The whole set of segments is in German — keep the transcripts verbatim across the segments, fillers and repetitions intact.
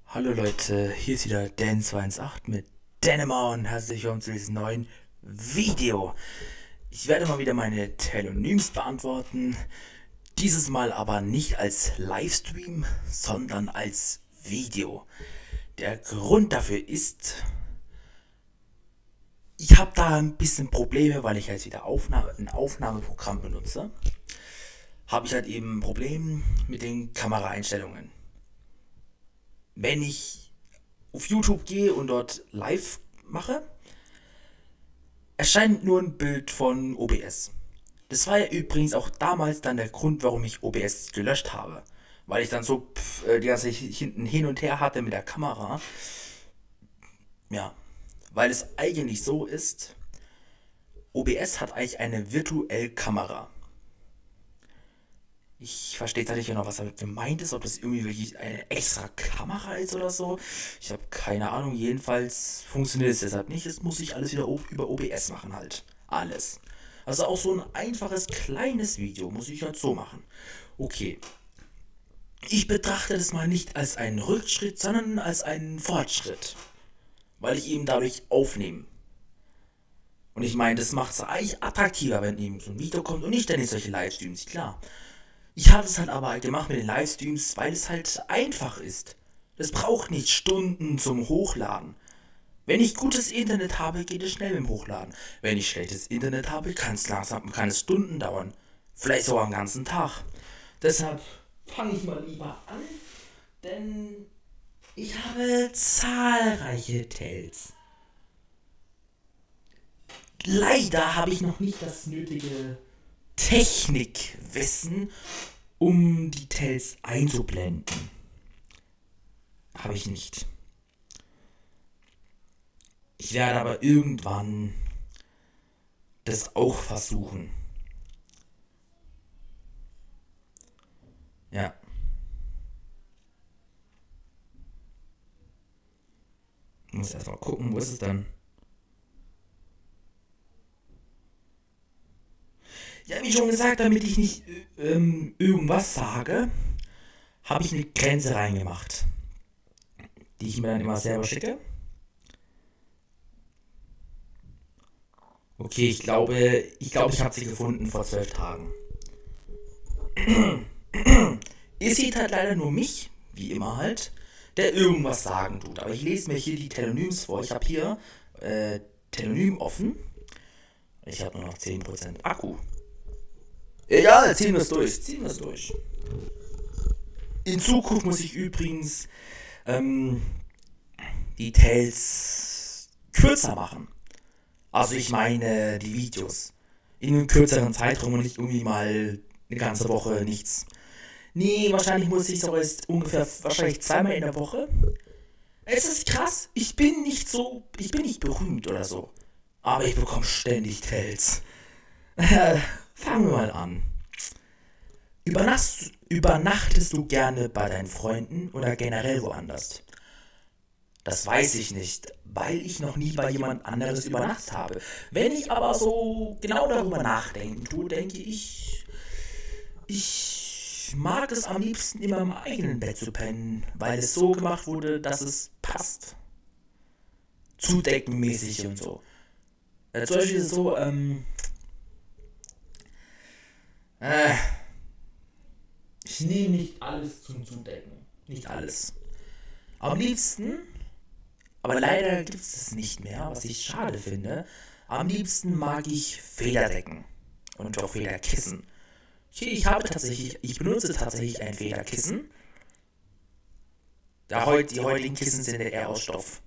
Hallo Leute, hier ist wieder Dan zwei eins acht mit Dänemark und herzlich willkommen zu diesem neuen Video. Ich werde mal wieder meine Telonyms beantworten, dieses Mal aber nicht als Livestream, sondern als Video. Der Grund dafür ist, ich habe da ein bisschen Probleme, weil ich halt wieder Aufnahme, ein Aufnahmeprogramm benutze. Habe ich halt eben ein Problem mit den Kameraeinstellungen. Wenn ich auf YouTube gehe und dort live mache, erscheint nur ein Bild von O B S. Das war ja übrigens auch damals dann der Grund, warum ich O B S gelöscht habe. Weil ich dann so pff, äh, die ganze hinten hin und her hatte mit der Kamera. Ja, weil es eigentlich so ist, O B S hat eigentlich eine virtuelle Kamera. Ich verstehe da nicht genau, was damit gemeint ist, ob das irgendwie wirklich eine extra Kamera ist oder so. Ich habe keine Ahnung, jedenfalls funktioniert es deshalb nicht. Es muss sich alles wieder über O B S machen halt. Alles. Also auch so ein einfaches kleines Video muss ich halt so machen. Okay. Ich betrachte das mal nicht als einen Rückschritt, sondern als einen Fortschritt. Weil ich eben dadurch aufnehme. Und ich meine, das macht es eigentlich attraktiver, wenn eben so ein Video kommt und nicht dann in solche Livestreams, klar. Ich habe es halt aber halt gemacht mit den Livestreams, weil es halt einfach ist. Es braucht nicht Stunden zum Hochladen. Wenn ich gutes Internet habe, geht es schnell mit dem Hochladen. Wenn ich schlechtes Internet habe, kann es langsam, kann es Stunden dauern. Vielleicht sogar einen ganzen Tag. Deshalb fange ich mal lieber an, denn ich habe zahlreiche Tells. Leider habe ich noch nicht das nötige Technikwissen, um die Tells einzublenden. Habe ich nicht. Ich werde aber irgendwann das auch versuchen. Ja. Ich muss erstmal gucken, wo ist es dann? Ja, wie schon gesagt, damit ich nicht ähm, irgendwas sage, habe ich eine Grenze reingemacht, die ich mir dann immer selber schicke. Okay, ich glaube, ich glaube, ich habe sie gefunden vor zwölf Tagen. Ihr seht halt leider nur mich, wie immer halt, der irgendwas sagen tut. Aber ich lese mir hier die Telonyms vor. Ich habe hier äh, Telonym offen. Ich habe nur noch zehn Prozent Akku. Egal, ziehen wir es durch. Ziehen wir es durch. In Zukunft muss ich übrigens ähm, die Tales kürzer machen. Also ich meine die Videos. In einem kürzeren Zeitraum und nicht irgendwie mal eine ganze Woche nichts. Nee, wahrscheinlich muss ich so jetzt ungefähr, wahrscheinlich zweimal in der Woche. Es ist krass, ich bin nicht so, ich bin nicht berühmt oder so. Aber ich bekomme ständig Tales. Fangen wir mal an. Übernacht, übernachtest du gerne bei deinen Freunden oder generell woanders? Das weiß ich nicht, weil ich noch nie bei jemand anderes übernachtet habe. Wenn ich aber so genau darüber nachdenken tue, denke ich, ich mag es am liebsten in meinem eigenen Bett zu pennen, weil es so gemacht wurde, dass es passt. Zudeckenmäßig und so. Äh, zum Beispiel ist es so, ähm, äh, ich nehme nicht alles zum Zudecken. Nicht alles. Am liebsten, aber leider gibt es es nicht mehr, was ich schade finde. Am liebsten mag ich Federdecken und auch Federkissen. Ich habe tatsächlich, ich benutze tatsächlich ein Federkissen. Da heut, die heutigen Kissen sind ja eher aus Stoff.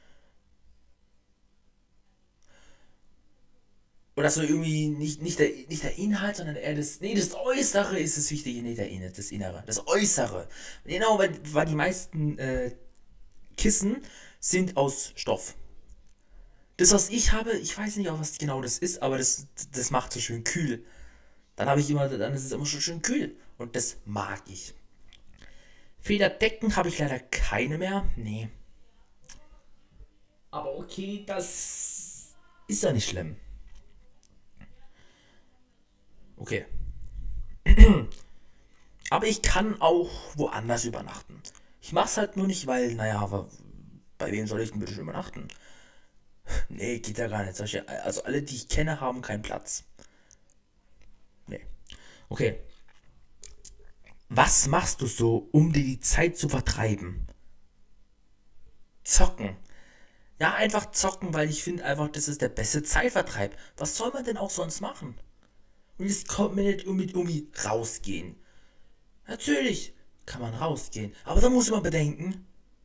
Oder so irgendwie nicht, nicht, der, nicht der Inhalt, sondern eher das. Nee, das Äußere ist das Wichtige, nicht der Inhalt, das Innere. Das Äußere. Genau, weil, weil die meisten äh, Kissen sind aus Stoff. Das, was ich habe, ich weiß nicht auch, was genau das ist, aber das, das macht so schön kühl. Dann habe ich immer, dann ist es immer schon schön kühl. Und das mag ich. Federdecken habe ich leider keine mehr. Nee. Aber okay, das ist ja nicht schlimm. Okay. Aber ich kann auch woanders übernachten. Ich mach's halt nur nicht, weil, naja, aber bei wem soll ich denn bitte schon übernachten? Nee, geht ja gar nicht. Solche, also alle, die ich kenne, haben keinen Platz. Nee. Okay. Was machst du so, um dir die Zeit zu vertreiben? Zocken. Ja, einfach zocken, weil ich finde einfach, das ist der beste Zeitvertreib. Was soll man denn auch sonst machen? Und jetzt kommt mir nicht irgendwie, irgendwie rausgehen. Natürlich kann man rausgehen, aber da muss man bedenken,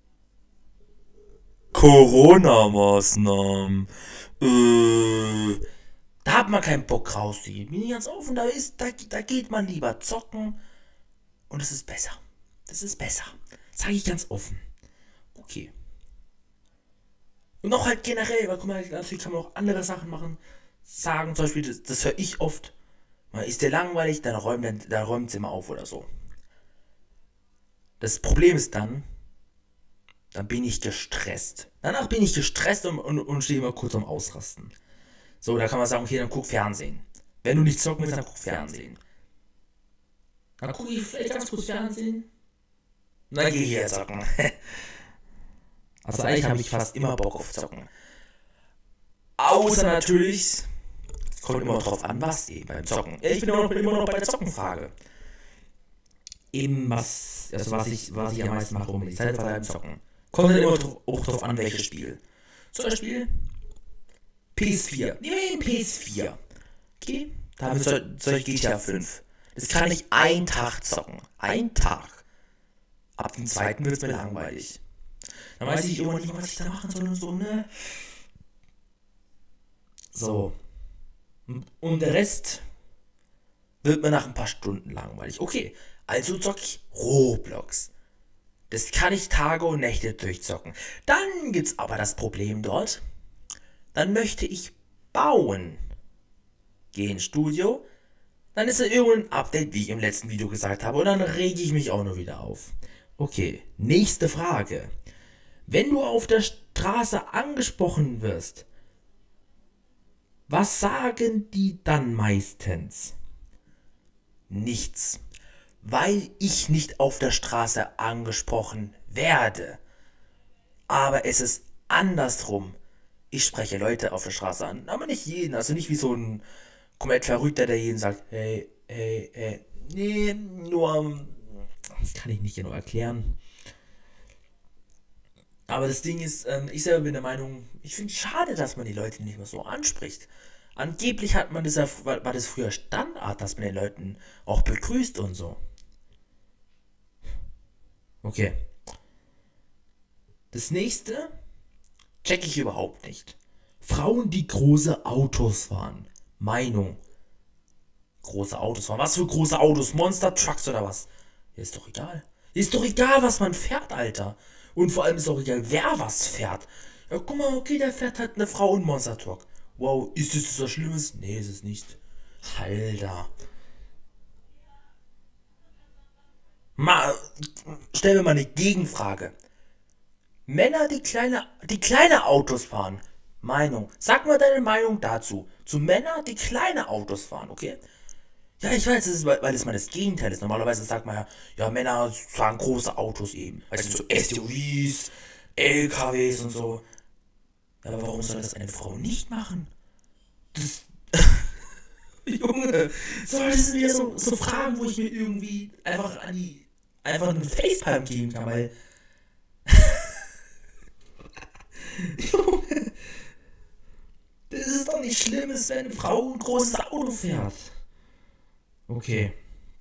Corona-Maßnahmen. Äh, da hat man keinen Bock rauszugehen. Bin ich ganz offen, da, ist, da, da geht man lieber zocken. Und das ist besser. Das ist besser. Sage ich ganz offen. Okay. Und noch halt generell, weil guck mal, natürlich kann man auch andere Sachen machen. Sagen zum Beispiel, das, das höre ich oft. Mal ist der langweilig, dann räumt dann, dann räumt immer auf oder so. Das Problem ist dann, dann bin ich gestresst. Danach bin ich gestresst und, und, und stehe immer kurz am Ausrasten. So, da kann man sagen, okay, dann guck Fernsehen. Wenn du nicht zocken willst, dann guck Fernsehen. Dann gucke ich vielleicht ganz kurz Fernsehen. Dann gehe ich hier zocken. Also eigentlich habe ich fast immer Bock auf Zocken. Außer natürlich, es kommt immer drauf an, was eben beim Zocken. Ich bin immer noch, immer noch bei der Zockenfrage. Eben was, also was ich, was ich am meisten mache, um die Zeit beim Zocken. Kommt dann immer drauf, auch drauf an, welches Spiel. Zum Beispiel P S vier. Nehmen wir P S vier. Okay, da habe ich solch G T A fünf. Das kann ich einen Tag zocken. Ein Tag. Ab dem zweiten wird es mir langweilig. Dann weiß ich immer nicht, was ich da machen soll und so, ne? So. Und der Rest wird mir nach ein paar Stunden langweilig. Okay, also zocke ich Roblox. Das kann ich Tage und Nächte durchzocken. Dann gibt's aber das Problem dort. Dann möchte ich bauen. Gehe ins Studio. Dann ist da irgendein Update, wie ich im letzten Video gesagt habe. Und dann rege ich mich auch nur wieder auf. Okay, nächste Frage. Wenn du auf der Straße angesprochen wirst, was sagen die dann meistens? Nichts. Weil ich nicht auf der Straße angesprochen werde. Aber es ist andersrum. Ich spreche Leute auf der Straße an, aber nicht jeden. Also nicht wie so ein komplett Verrückter, der jeden sagt, hey, hey, hey. Nee, nur, das kann ich nicht genau erklären. Aber das Ding ist, ähm, ich selber bin der Meinung, ich finde es schade, dass man die Leute nicht mehr so anspricht. Angeblich hat man das ja, war, war das früher Standard, dass man den Leuten auch begrüßt und so. Okay. Das nächste check ich überhaupt nicht. Frauen, die große Autos fahren. Meinung. Große Autos fahren. Was für große Autos? Monster Trucks oder was? Ist doch egal. Ist doch egal, was man fährt, Alter. Und vor allem ist auch egal, wer was fährt. Ja, guck mal, okay, der fährt halt eine Frau in Monster Truck. Wow, ist das was Schlimmes? Nee, ist es nicht. Alter. Mal, stellen wir mal eine Gegenfrage. Männer, die kleine, die kleine Autos fahren. Meinung. Sag mal deine Meinung dazu. Zu Männern, die kleine Autos fahren, okay? Ja, ich weiß, das ist, weil das mal das Gegenteil ist. Normalerweise sagt man ja, ja, Männer fahren große Autos eben. Weißt du, so S U Vs, L K Ws und so. Ja, aber warum soll das eine Frau nicht machen? Das. Junge, so, das sind wieder so, so Fragen, wo ich mir irgendwie einfach an die. einfach einen Facepalm geben kann, weil. Junge, das ist doch nicht schlimm, wenn eine Frau ein großes Auto fährt. Okay.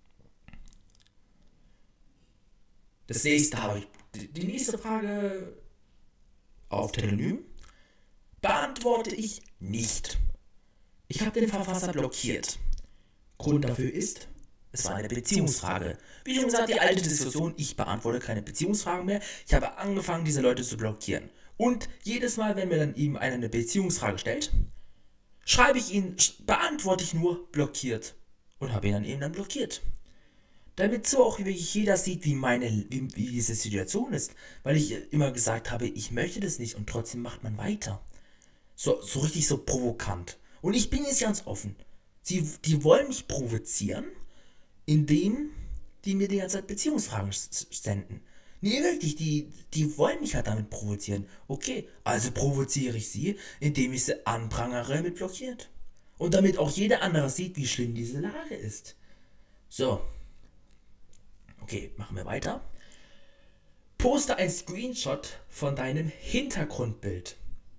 Das nächste habe ich. Die nächste Frage auf Telonym beantworte ich nicht. Ich habe den Verfasser blockiert. Grund dafür ist, es war eine Beziehungsfrage. Wie schon gesagt, die alte Diskussion, ich beantworte keine Beziehungsfragen mehr. Ich habe angefangen, diese Leute zu blockieren. Und jedes Mal, wenn mir dann eben einer eine Beziehungsfrage stellt, schreibe ich ihn, beantworte ich nur blockiert. Und habe ihn dann eben dann blockiert. Damit so auch wirklich jeder sieht, wie meine, wie, wie diese Situation ist. Weil ich immer gesagt habe, ich möchte das nicht und trotzdem macht man weiter. So, so richtig so provokant. Und ich bin jetzt ganz offen. Sie, die wollen mich provozieren, indem die mir die ganze Zeit Beziehungsfragen senden. Nee, wirklich, die, die wollen mich halt damit provozieren. Okay, also provoziere ich sie, indem ich sie anprangere mit blockiert. Und damit auch jeder andere sieht, wie schlimm diese Lage ist. So, okay, machen wir weiter. Poste ein Screenshot von deinem Hintergrundbild.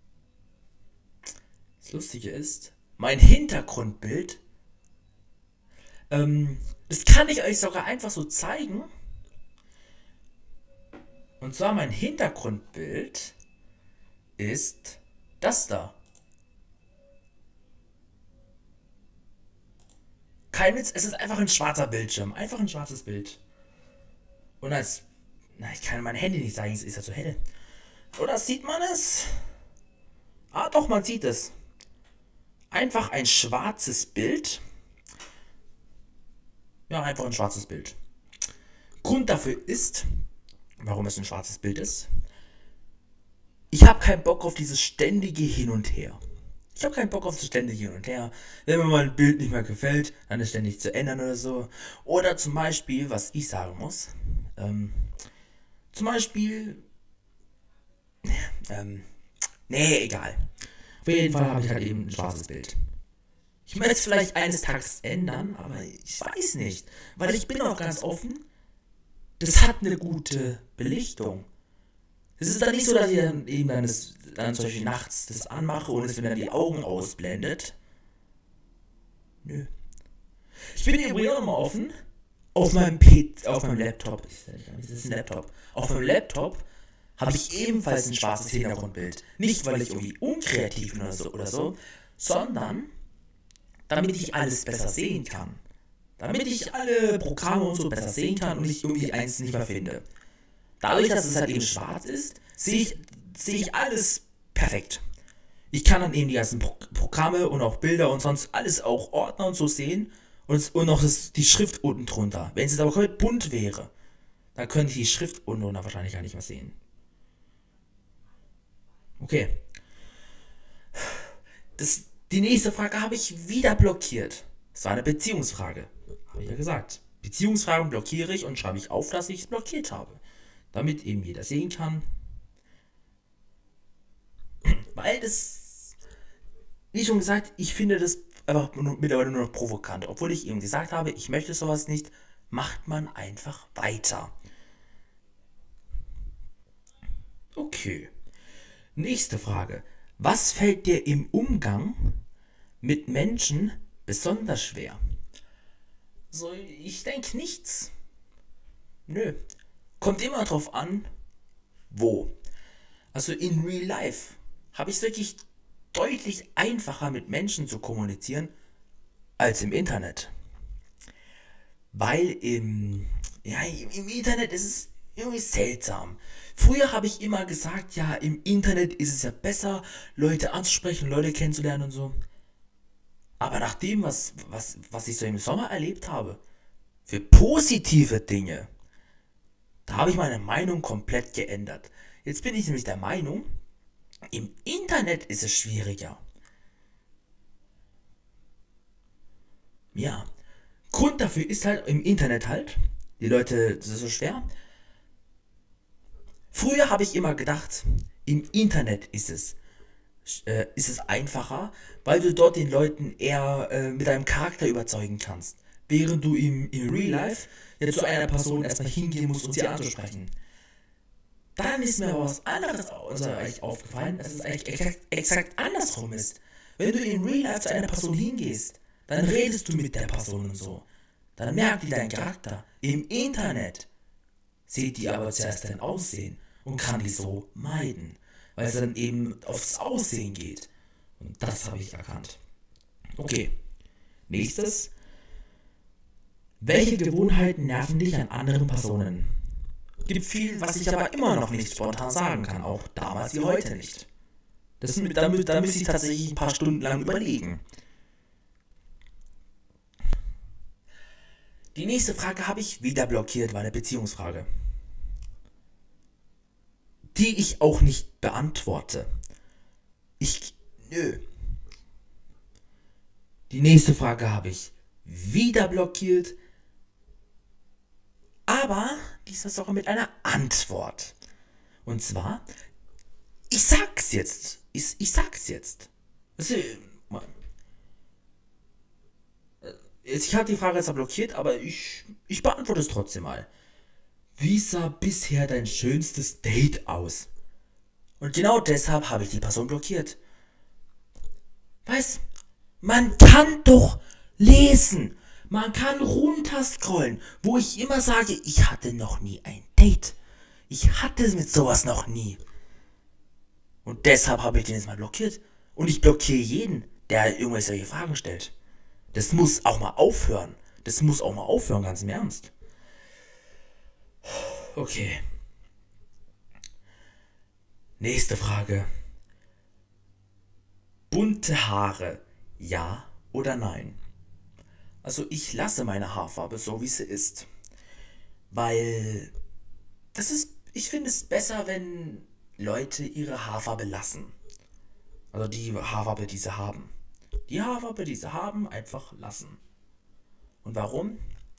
Das Lustige ist, mein Hintergrundbild, ähm, das kann ich euch sogar einfach so zeigen. Und zwar mein Hintergrundbild ist das da. Kein Witz, es ist einfach ein schwarzer Bildschirm. Einfach ein schwarzes Bild. Und als, na, ich kann mein Handy nicht sagen, es ist ja zu hell. Oder sieht man es? Ah, doch, man sieht es. Einfach ein schwarzes Bild. Ja, einfach ein schwarzes Bild. Grund dafür ist, warum es ein schwarzes Bild ist. Ich habe keinen Bock auf dieses ständige Hin und Her. Ich habe keinen Bock auf das ständige Hin und Her. Wenn mir mal ein Bild nicht mehr gefällt, dann ist ständig zu ändern oder so. Oder zum Beispiel, was ich sagen muss, ähm, zum Beispiel, ähm, nee, egal. Auf jeden Fall habe ich halt eben ein schwarzes Bild. Ich möchte es vielleicht eines Tages ändern, aber ich weiß nicht. Weil ich bin auch ganz offen, das hat eine gute Belichtung. Es ist dann nicht so, dass ich dann eben dann, das, dann zum Beispiel nachts das anmache und es mir dann die Augen ausblendet. Nö. Ich bin übrigens auch nochmal offen. Auf meinem P C, auf meinem Laptop, das ist ein Laptop. Auf meinem Laptop habe ich ebenfalls ein schwarzes Hintergrundbild. Nicht, weil ich irgendwie unkreativ bin oder so, oder so, sondern damit ich alles besser sehen kann. Damit ich alle Programme und so besser sehen kann und ich irgendwie eins nicht mehr finde. Dadurch, dass es halt eben schwarz ist, sehe ich, sehe ich alles perfekt. Ich kann dann eben die ganzen Pro Programme und auch Bilder und sonst alles auch Ordner und so sehen und, und noch das, die Schrift unten drunter. Wenn es jetzt aber komplett bunt wäre, dann könnte ich die Schrift unten drunter wahrscheinlich gar nicht mehr sehen. Okay. Das, die nächste Frage habe ich wieder blockiert. Das war eine Beziehungsfrage. Habe ich ja gesagt. Beziehungsfragen blockiere ich und schreibe ich auf, dass ich es blockiert habe. Damit eben jeder sehen kann. Weil das, wie schon gesagt, ich finde das einfach mittlerweile nur noch provokant. Obwohl ich eben gesagt habe, ich möchte sowas nicht, macht man einfach weiter. Okay. Nächste Frage. Was fällt dir im Umgang mit Menschen besonders schwer? So, ich denke nichts. Nö. Kommt immer drauf an, wo. Also in Real Life habe ich es wirklich deutlich einfacher mit Menschen zu kommunizieren als im Internet. Weil im, ja, im, im Internet ist es irgendwie seltsam. Früher habe ich immer gesagt, ja, im Internet ist es ja besser, Leute anzusprechen, Leute kennenzulernen und so. Aber nach dem, was, was, was ich so im Sommer erlebt habe, für positive Dinge, da habe ich meine Meinung komplett geändert. Jetzt bin ich nämlich der Meinung, im Internet ist es schwieriger. Ja, Grund dafür ist halt im Internet halt, die Leute, das ist so schwer. Früher habe ich immer gedacht, im Internet ist es, äh, ist es einfacher, weil du dort den Leuten eher äh, mit deinem Charakter überzeugen kannst. Während du im, im Real Life ja zu einer Person erstmal hingehen musst, um sie anzusprechen. Dann ist mir aber was anderes also eigentlich aufgefallen, dass es eigentlich exakt, exakt andersrum ist. Wenn du in Real Life zu einer Person hingehst, dann redest du mit der Person und so. Dann merkt die deinen Charakter. Im Internet sieht die aber zuerst dein Aussehen und kann die so meiden, weil es dann eben aufs Aussehen geht. Und das habe ich erkannt. Okay, nächstes. Welche Gewohnheiten nerven dich an anderen Personen? Gibt viel, was ich aber immer noch nicht spontan sagen kann, auch damals wie heute nicht. Das, da, da müsste ich tatsächlich ein paar Stunden lang überlegen. Die nächste Frage habe ich wieder blockiert, war eine Beziehungsfrage. Die ich auch nicht beantworte. Ich, nö. Die nächste Frage habe ich wieder blockiert. Aber dieser Sache mit einer Antwort. Und zwar, ich sag's jetzt. Ich, ich sag's jetzt. Also, ich habe die Frage jetzt blockiert, aber ich, ich beantworte es trotzdem mal. Wie sah bisher dein schönstes Date aus? Und genau deshalb habe ich die Person blockiert. Weißt, man kann doch lesen. Man kann runterscrollen, wo ich immer sage, ich hatte noch nie ein Date. Ich hatte mit sowas noch nie. Und deshalb habe ich den jetzt mal blockiert. Und ich blockiere jeden, der irgendwelche solche Fragen stellt. Das muss auch mal aufhören. Das muss auch mal aufhören, ganz im Ernst. Okay. Nächste Frage. Bunte Haare, ja oder nein? Also ich lasse meine Haarfarbe so, wie sie ist. Weil das ist, ich finde es besser, wenn Leute ihre Haarfarbe lassen. Also die Haarfarbe, die sie haben. Die Haarfarbe, die sie haben, einfach lassen. Und warum?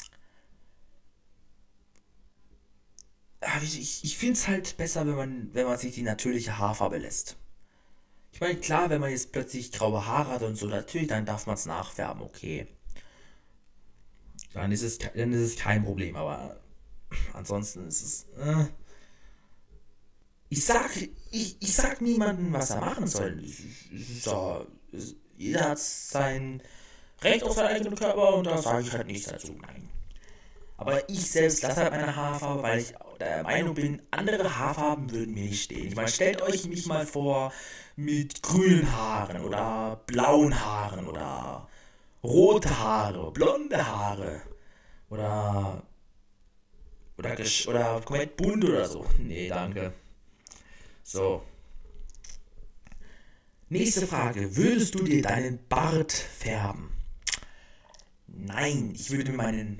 Ich, ich, ich finde es halt besser, wenn man, wenn man sich die natürliche Haarfarbe lässt. Ich meine, klar, wenn man jetzt plötzlich graue Haare hat und so, natürlich, dann darf man es nachfärben, okay. Dann ist es, dann ist es kein Problem, aber ansonsten ist es. Äh, ich sag, ich, ich sag niemandem, was er machen soll. So, jeder hat sein Recht auf seinen eigenen Körper und da sage ich halt nichts dazu. Nein. Aber ich selbst lasse halt meine Haarfarbe, weil ich der Meinung bin, andere Haarfarben würden mir nicht stehen. Ich meine, stellt euch mich mal vor mit grünen Haaren oder blauen Haaren oder rote Haare, blonde Haare oder oder oder komplett bunt oder so. Nee, danke. So. Nächste Frage. Würdest du dir deinen Bart färben? Nein, ich würde mir meinen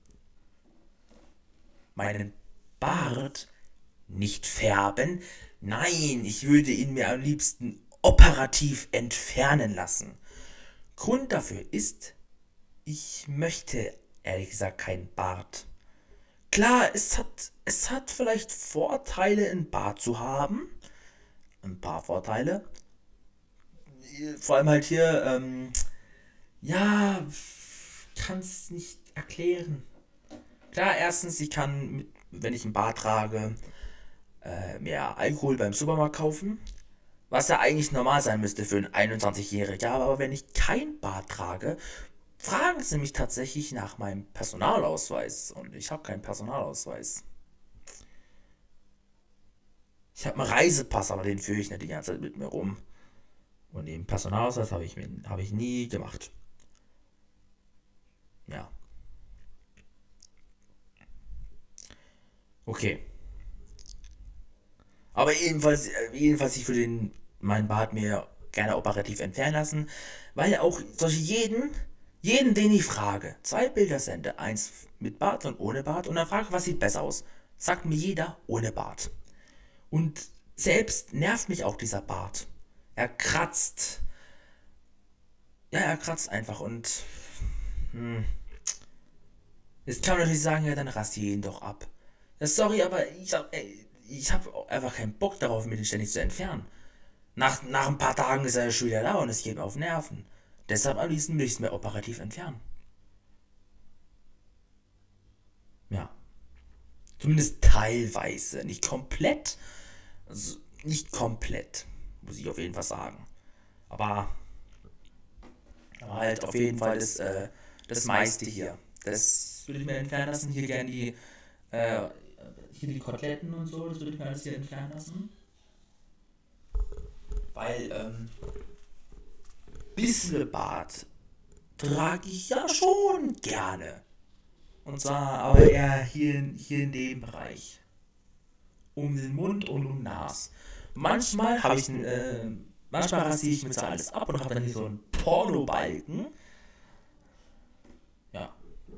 meinen Bart nicht färben. Nein, ich würde ihn mir am liebsten operativ entfernen lassen. Grund dafür ist, ich möchte ehrlich gesagt keinen Bart. Klar, es hat, es hat vielleicht Vorteile, einen Bart zu haben. Ein paar Vorteile. Vor allem halt hier, ähm, ja, kann es nicht erklären. Klar, erstens, ich kann, mit, wenn ich einen Bart trage, äh, mehr Alkohol beim Supermarkt kaufen. Was ja eigentlich normal sein müsste für einen einundzwanzigjährigen. Aber wenn ich kein Bart trage, fragen sie mich tatsächlich nach meinem Personalausweis. Und ich habe keinen Personalausweis. Ich habe einen Reisepass, aber den führe ich nicht die ganze Zeit mit mir rum. Und den Personalausweis habe ich, hab ich nie gemacht. Ja. Okay. Aber jedenfalls, jedenfalls ich würde den, meinen Bart mir gerne operativ entfernen lassen, weil auch solche jeden, jeden, den ich frage, zwei Bilder sende, eins mit Bart und ohne Bart und dann frage, was sieht besser aus, sagt mir jeder ohne Bart. Und selbst nervt mich auch dieser Bart. Er kratzt. Ja, er kratzt einfach und hm. Jetzt kann man natürlich sagen, ja, dann rasiere ihn doch ab. Ja, sorry, aber ich habe ich hab einfach keinen Bock darauf, mir den ständig zu entfernen. Nach, nach ein paar Tagen ist er schon wieder da und es geht mir auf Nerven. Deshalb am liebsten will ich es mir operativ entfernen. Ja. Zumindest teilweise. Nicht komplett. Also nicht komplett. Muss ich auf jeden Fall sagen. Aber, aber halt auf jeden Fall das, äh, das meiste hier. Das würde ich mir entfernen lassen. Hier gerne die, äh, hier die Koteletten und so. Das würde ich mir alles hier entfernen lassen. Weil, ähm, bisschen Bart trage ich ja schon gerne. Und zwar aber eher hier, hier in dem Bereich. Um den Mund und um Nas. Manchmal habe ich, äh, manchmal rasiere ich mir so alles ab und habe dann hier so einen Pornobalken. Ja.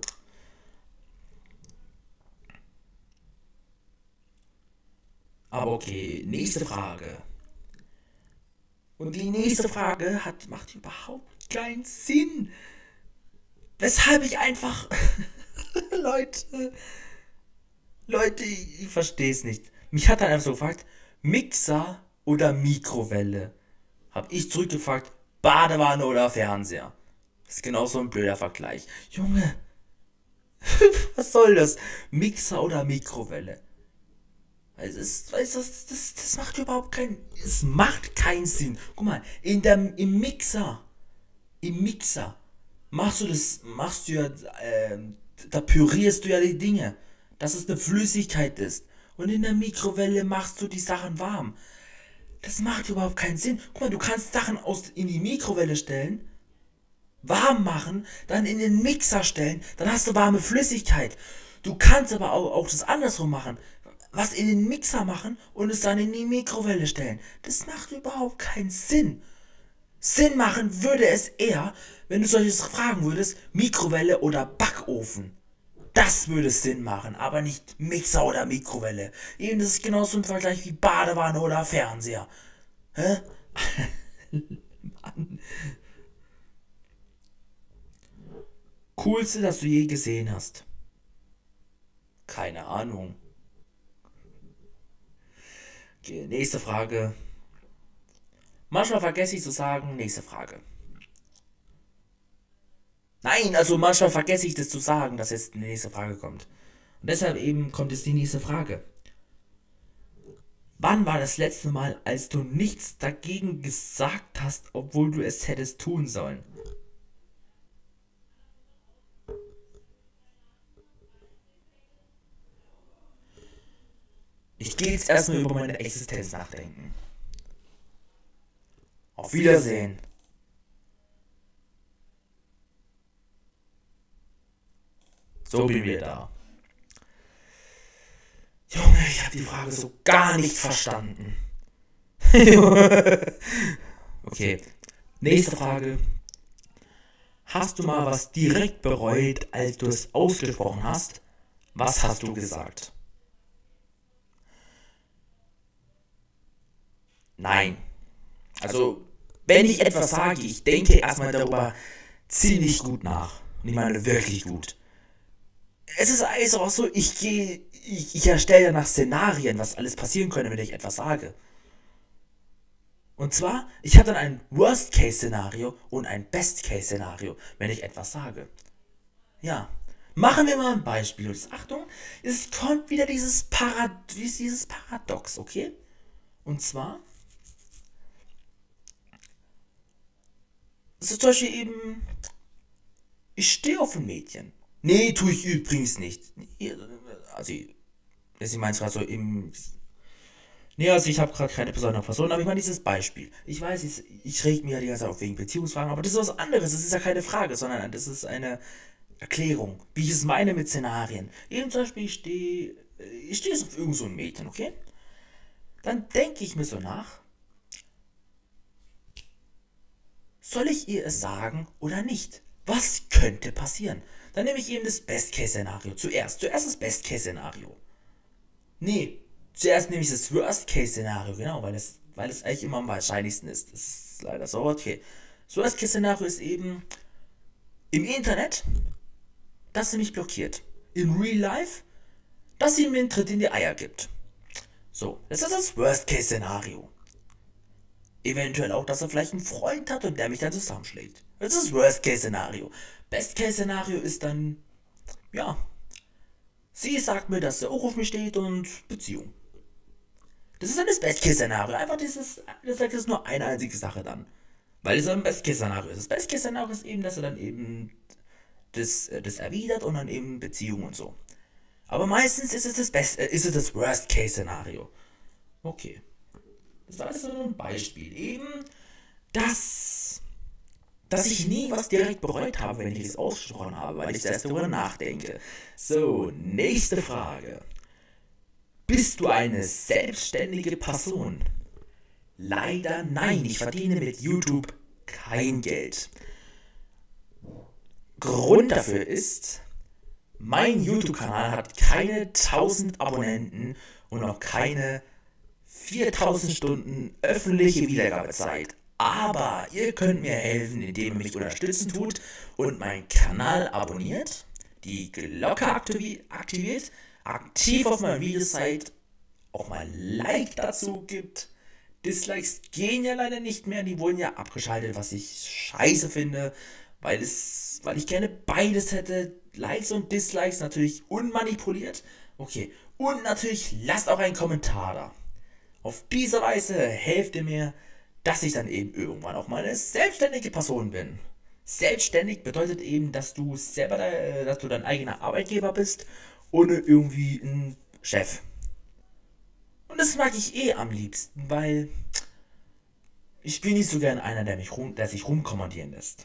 Aber okay, nächste Frage. Und die nächste Frage hat, macht überhaupt keinen Sinn. Weshalb ich einfach, Leute, Leute, ich, ich verstehe es nicht. Mich hat dann einfach so gefragt, Mixer oder Mikrowelle? Hab ich zurückgefragt, Badewanne oder Fernseher? Das ist genau so ein blöder Vergleich. Junge, was soll das? Mixer oder Mikrowelle? Es ist, weißt du, das, das, das macht überhaupt keinen, es macht keinen Sinn. Guck mal, in der, im Mixer, im Mixer machst du das, machst du ja, ähm, da pürierst du ja die Dinge, dass es eine Flüssigkeit ist. Und in der Mikrowelle machst du die Sachen warm. Das macht überhaupt keinen Sinn. Guck mal, du kannst Sachen aus, in die Mikrowelle stellen, warm machen, dann in den Mixer stellen, dann hast du warme Flüssigkeit. Du kannst aber auch, auch das andersrum machen. Was in den Mixer machen und es dann in die Mikrowelle stellen. Das macht überhaupt keinen Sinn. Sinn machen würde es eher, wenn du solches fragen würdest, Mikrowelle oder Backofen. Das würde Sinn machen, aber nicht Mixer oder Mikrowelle. Eben, das ist genauso ein Vergleich wie Badewanne oder Fernseher. Hä? Mann. Coolste, das du je gesehen hast? Keine Ahnung. Okay, nächste Frage. Manchmal vergesse ich zu sagen, nächste Frage. Nein, also manchmal vergesse ich das zu sagen, dass jetzt die nächste Frage kommt. Und deshalb eben kommt jetzt die nächste Frage. Wann war das letzte Mal, als du nichts dagegen gesagt hast, obwohl du es hättest tun sollen? Ich gehe jetzt erstmal über meine Existenz nachdenken. Auf Wiedersehen. So bin wir da. Junge, ich habe die Frage so gar nicht verstanden. Okay, nächste Frage. Hast du mal was direkt bereut, als du es ausgesprochen hast? Was hast du gesagt? Nein. Also, wenn ich etwas sage, ich denke erstmal darüber ziemlich gut nach. Und ich meine wirklich gut. Es ist also auch so, ich gehe, ich, ich erstelle ja nach Szenarien, was alles passieren könnte, wenn ich etwas sage. Und zwar, ich habe dann ein Worst-Case-Szenario und ein Best-Case-Szenario, wenn ich etwas sage. Ja. Machen wir mal ein Beispiel. Und Achtung, es kommt wieder dieses, Parad dieses Paradox, okay? Und zwar, so zum Beispiel eben, ich stehe auf ein Mädchen. Nee, tue ich übrigens nicht. Also, ich meine es gerade so im. Nee, also ich habe gerade keine besondere Person, aber ich meine dieses Beispiel. Ich weiß, ich, ich reg mir ja die ganze Zeit auf wegen Beziehungsfragen, aber das ist was anderes. Das ist ja keine Frage, sondern das ist eine Erklärung, wie ich es meine mit Szenarien. Eben zum Beispiel, ich stehe ich stehe auf irgend so ein Mädchen, okay? Dann denke ich mir so nach, soll ich ihr es sagen oder nicht? Was könnte passieren? Dann nehme ich eben das Best-Case-Szenario zuerst. Zuerst das Best-Case-Szenario. Nee, zuerst nehme ich das Worst-Case-Szenario, genau, weil es, weil es eigentlich immer am wahrscheinlichsten ist. Das ist leider so, okay. Das Worst-Case-Szenario ist eben im Internet, dass sie mich blockiert. In Real Life, dass sie mir einen Tritt in die Eier gibt. So, das ist das Worst-Case-Szenario. Eventuell auch, dass er vielleicht einen Freund hat und der mich dann zusammenschlägt. Das ist das Worst-Case-Szenario. Best-Case-Szenario ist dann, ja, sie sagt mir, dass er auch auf mich steht und Beziehung. Das ist dann das Best-Case-Szenario. Einfach dieses, das ist nur eine einzige Sache dann. Weil es ein Best-Case-Szenario ist. Das Best-Case-Szenario ist eben, dass er dann eben das, das erwidert und dann eben Beziehung und so. Aber meistens ist es das, Best, äh, ist es das Worst-Case-Szenario. Okay. Das war also nur ein Beispiel. Eben, dass, dass ich nie was direkt bereut habe, wenn ich es ausgesprochen habe, weil ich erst darüber nachdenke. So, nächste Frage. Bist du eine selbstständige Person? Leider nein, ich verdiene mit YouTube kein Geld. Grund dafür ist, mein YouTube-Kanal hat keine tausend Abonnenten und auch keine viertausend Stunden öffentliche Wiedergabezeit. Aber ihr könnt mir helfen, indem ihr mich unterstützen tut und meinen Kanal abonniert, die Glocke aktiviert, aktiv auf meinen Videos seid, auch mal ein Like dazu gibt. Dislikes gehen ja leider nicht mehr, die wurden ja abgeschaltet, was ich scheiße finde, weil es, weil ich gerne beides hätte. Likes und Dislikes natürlich unmanipuliert. Okay, und natürlich lasst auch einen Kommentar da. Auf diese Weise helft ihr mir, dass ich dann eben irgendwann auch mal eine selbstständige Person bin. Selbstständig bedeutet eben, dass du selber, de, dass du dein eigener Arbeitgeber bist, ohne irgendwie einen Chef. Und das mag ich eh am liebsten, weil ich bin nicht so gern einer, der, mich rum, der sich rumkommandieren lässt.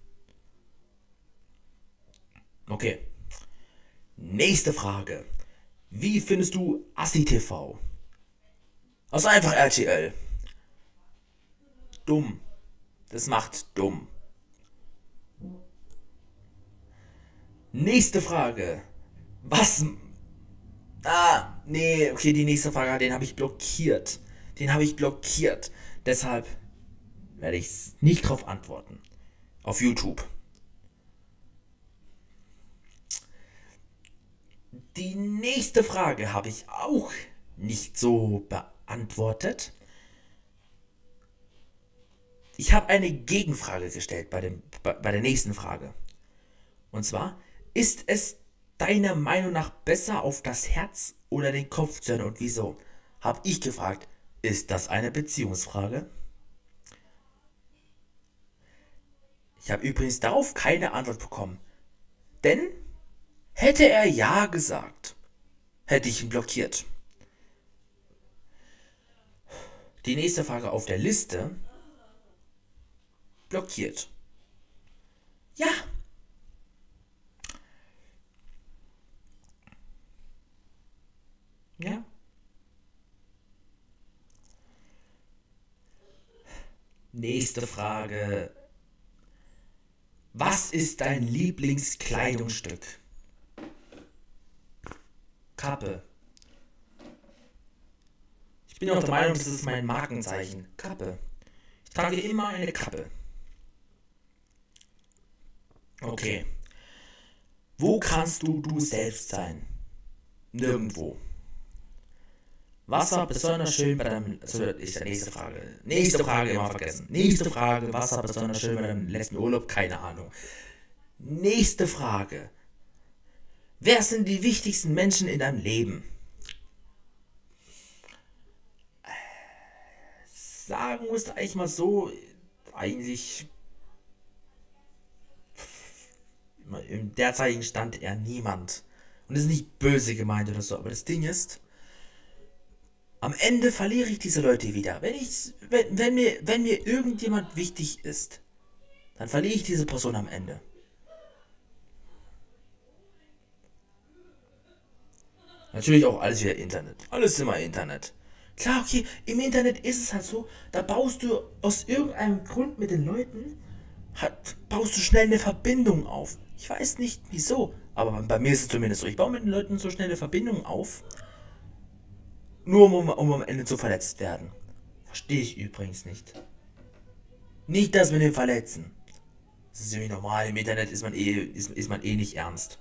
Okay. Nächste Frage. Wie findest du Assi T V? Also einfach R T L. Dumm. Das macht dumm. Nächste Frage. Was... Ah, nee, okay, die nächste Frage, den habe ich blockiert. Den habe ich blockiert. Deshalb werde ich nicht drauf antworten. Auf YouTube. Die nächste Frage habe ich auch nicht so beantwortet. Ich habe eine Gegenfrage gestellt bei, dem, bei, bei der nächsten Frage. Und zwar, ist es deiner Meinung nach besser auf das Herz oder den Kopf zu hören und wieso? Habe ich gefragt, ist das eine Beziehungsfrage? Ich habe übrigens darauf keine Antwort bekommen. Denn hätte er ja gesagt, hätte ich ihn blockiert. Die nächste Frage auf der Liste. Blockiert. Ja. Ja. Nächste Frage. Was ist dein Lieblingskleidungsstück? Kappe. Ich bin auch der Meinung, das ist mein Markenzeichen. Kappe. Ich trage immer eine Kappe. Okay. Wo kannst du du selbst sein? Nirgendwo. Wasser besonders schön bei deinem... Das ist die nächste Frage. Nächste Frage immer vergessen. Nächste Frage. Wasser besonders schön bei deinem letzten Urlaub? Keine Ahnung. Nächste Frage. Wer sind die wichtigsten Menschen in deinem Leben? Sagen musste eigentlich mal so, eigentlich im derzeitigen Stand eher niemand. Und das ist nicht böse gemeint oder so, aber das Ding ist, am Ende verliere ich diese Leute wieder. Wenn, ich, wenn, wenn, mir, wenn mir irgendjemand wichtig ist, dann verliere ich diese Person am Ende. Natürlich auch alles wieder Internet. Alles immer Internet. Klar, okay, im Internet ist es halt so, da baust du aus irgendeinem Grund mit den Leuten, hat, baust du schnell eine Verbindung auf. Ich weiß nicht wieso, aber bei mir ist es zumindest so. Ich baue mit den Leuten so schnell eine Verbindung auf, nur um, um am Ende zu verletzt werden. Verstehe ich übrigens nicht. Nicht das mit dem Verletzen. Das ist irgendwie normal, im Internet ist man eh, ist, ist man eh nicht ernst.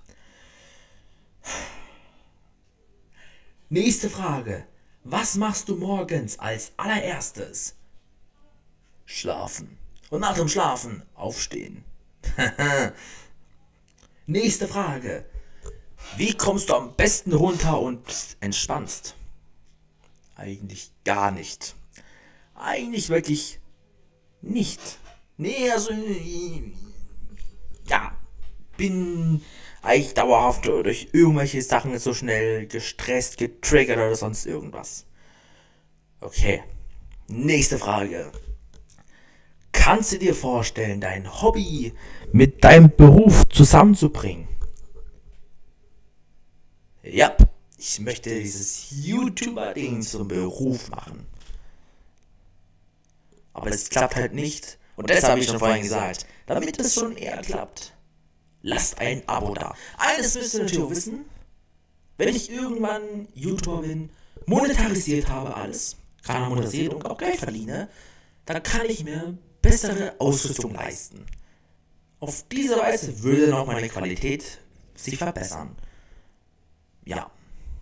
Nächste Frage. Was machst du morgens als allererstes? Schlafen. Und nach dem Schlafen aufstehen. Nächste Frage. Wie kommst du am besten runter und entspannst? Eigentlich gar nicht. Eigentlich wirklich nicht. Nee, also ja, bin eigentlich dauerhaft durch irgendwelche Sachen so schnell gestresst, getriggert oder sonst irgendwas. Okay, nächste Frage. Kannst du dir vorstellen, dein Hobby mit deinem Beruf zusammenzubringen? Ja, ich möchte dieses YouTuber-Ding zum Beruf machen. Aber es klappt halt nicht. Und das habe ich schon vorhin gesagt. Damit es schon eher klappt, lasst ein Abo da. Eines müsst ihr natürlich wissen. Wenn ich irgendwann YouTuber bin, monetarisiert habe alles, kann monetarisiert und auch Geld verdiene, dann kann ich mir bessere Ausrüstung leisten. Auf diese Weise würde noch meine Qualität sich verbessern. Ja.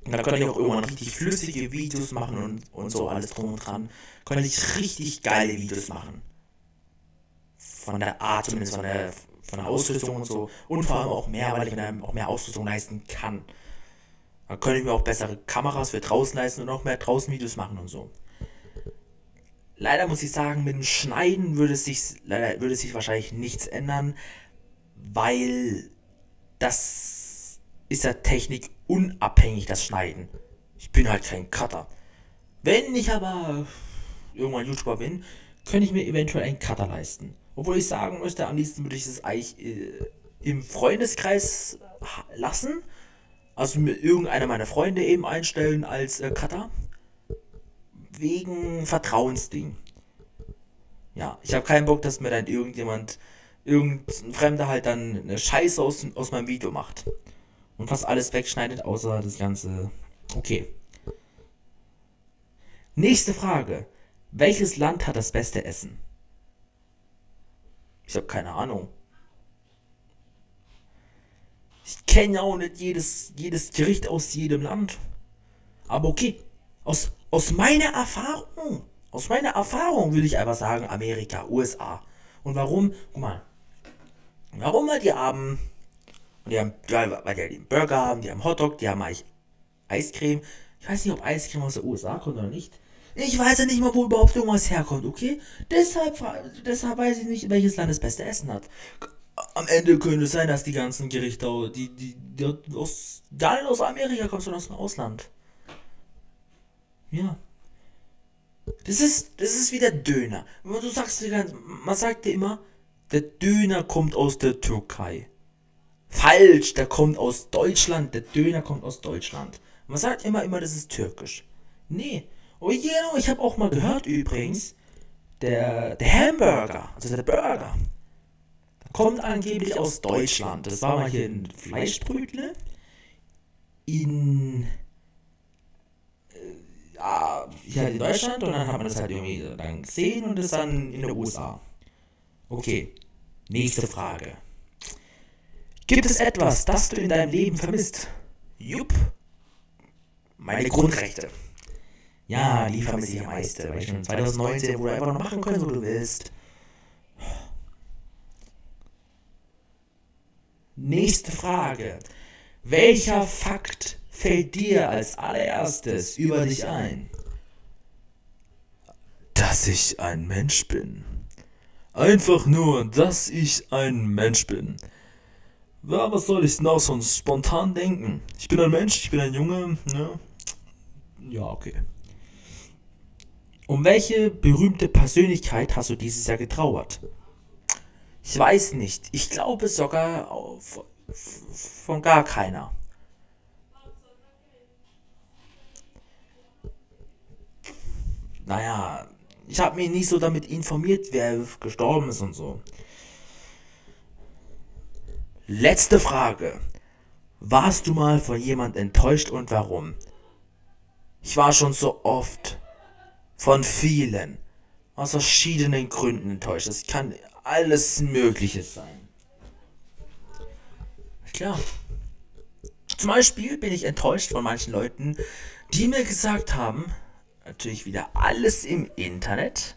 Und da könnte ich auch irgendwann richtig flüssige Videos machen und, und so alles drum und dran. Könnte ich richtig geile Videos machen. Von der Art, zumindest von der, von der Ausrüstung und so. Und vor allem auch mehr, weil ich mir dann auch mehr Ausrüstung leisten kann. Dann könnte ich mir auch bessere Kameras für draußen leisten und auch mehr draußen Videos machen und so. Leider muss ich sagen, mit dem Schneiden würde sich, leider würde sich wahrscheinlich nichts ändern, weil das ist ja technikunabhängig, das Schneiden. Ich bin halt kein Cutter. Wenn ich aber irgendwann YouTuber bin, könnte ich mir eventuell einen Cutter leisten. Obwohl ich sagen müsste, am liebsten würde ich es eigentlich äh, im Freundeskreis lassen. Also mir irgendeiner meiner Freunde eben einstellen als äh, Cutter. Wegen Vertrauensding. Ja, ich habe keinen Bock, dass mir dann irgendjemand, irgendein Fremder halt dann eine Scheiße aus, aus meinem Video macht. Und fast alles wegschneidet, außer das Ganze. Okay. Nächste Frage. Welches Land hat das beste Essen? Ich habe keine Ahnung. Ich kenne ja auch nicht jedes, jedes Gericht aus jedem Land. Aber okay. Aus, aus meiner Erfahrung, aus meiner Erfahrung würde ich einfach sagen, Amerika, U S A. Und warum? Guck mal. Warum? Weil die haben, die haben, weil die den Burger haben, die haben Hotdog, die haben Eis, Eiscreme. Ich weiß nicht, ob Eiscreme aus der U S A kommt oder nicht. Ich weiß ja nicht mal, wo überhaupt irgendwas herkommt, okay? Deshalb, deshalb weiß ich nicht, welches Land das beste Essen hat. Am Ende könnte es sein, dass die ganzen Gerichte, die, die, die aus, gar nicht aus Amerika kommen, sondern aus dem Ausland. Ja. Das ist, das ist wie der Döner. Du sagst, man sagt dir immer, der Döner kommt aus der Türkei. Falsch, der kommt aus Deutschland. Der Döner kommt aus Deutschland. Man sagt immer, immer, das ist türkisch. Nee. Oh yeah, ich habe auch mal gehört übrigens, der, der Hamburger, also der Burger, kommt angeblich aus Deutschland. Das war mal hier ein Fleischbrötle in, äh, ja, hier in Deutschland und dann hat man das halt irgendwie dann gesehen und ist dann in den U S A. Okay, nächste Frage. Gibt es etwas, das du in deinem Leben vermisst? Jupp, meine Grundrechte. Ja, die vermisse ich am meisten, weil ich schon zwanzig neunzehn, wo du einfach noch machen können, so du willst. Nächste Frage. Welcher Fakt fällt dir als allererstes über dich ein? Dass ich ein Mensch bin. Einfach nur, dass ich ein Mensch bin. Ja, was soll ich denn auch so spontan denken? Ich bin ein Mensch, ich bin ein Junge, ne? Ja, okay. Um welche berühmte Persönlichkeit hast du dieses Jahr getrauert? Ich weiß nicht. Ich glaube sogar auf, von gar keiner. Naja, ich habe mich nicht so damit informiert, wer gestorben ist und so. Letzte Frage. Warst du mal von jemand enttäuscht und warum? Ich war schon so oft von vielen, aus verschiedenen Gründen enttäuscht. Das kann alles Mögliche sein. Klar. Zum Beispiel bin ich enttäuscht von manchen Leuten, die mir gesagt haben, natürlich wieder alles im Internet.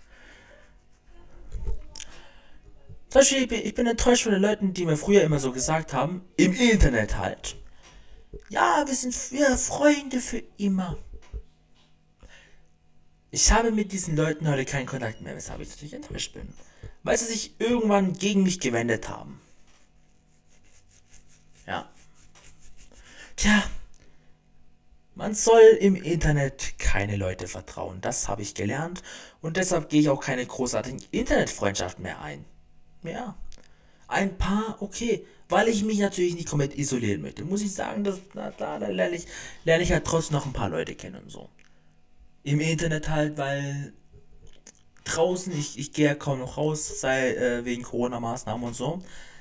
Zum Beispiel, ich bin enttäuscht von den Leuten, die mir früher immer so gesagt haben, im Internet halt. Ja, wir sind wir Freunde für immer. Ich habe mit diesen Leuten heute keinen Kontakt mehr, weshalb ich natürlich enttäuscht bin. Weil sie sich irgendwann gegen mich gewendet haben. Ja. Tja. Man soll im Internet keine Leute vertrauen. Das habe ich gelernt. Und deshalb gehe ich auch keine großartigen Internetfreundschaften mehr ein. Ja. Ein paar, okay. Weil ich mich natürlich nicht komplett isolieren möchte. Muss ich sagen, dass, na, da, da lerne ich, lerne ich halt trotzdem noch ein paar Leute kennen und so. Im Internet halt, weil draußen, ich, ich gehe ja kaum noch raus, sei äh, wegen Corona-Maßnahmen und so.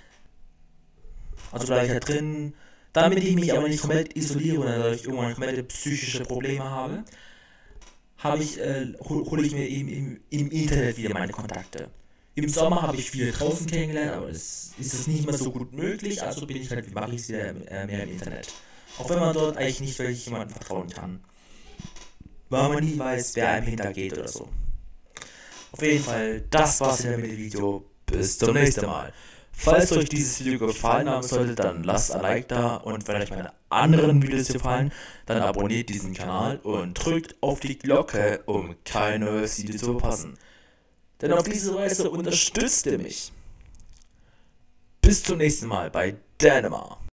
Also bleibe ich halt drin, damit ich mich aber nicht komplett isoliere oder dadurch irgendwann komplette psychische Probleme habe, habe ich, äh, hole hol ich mir eben im, im Internet wieder meine Kontakte. Im Sommer habe ich viele draußen kennengelernt, aber es ist es nicht mehr so gut möglich, also bin ich halt, mache ich es wieder äh, mehr im Internet. Auch wenn man dort eigentlich nicht wirklich jemandem vertrauen kann. Weil man nie weiß, wer einem hintergeht oder so. Auf jeden Fall, das war's wieder mit dem Video. Bis zum nächsten Mal. Falls euch dieses Video gefallen haben sollte, dann lasst ein Like da, und wenn euch meine anderen Videos gefallen, dann abonniert diesen Kanal und drückt auf die Glocke, um kein neues Video zu verpassen. Denn auf diese Weise unterstützt ihr mich. Bis zum nächsten Mal bei Dänemark.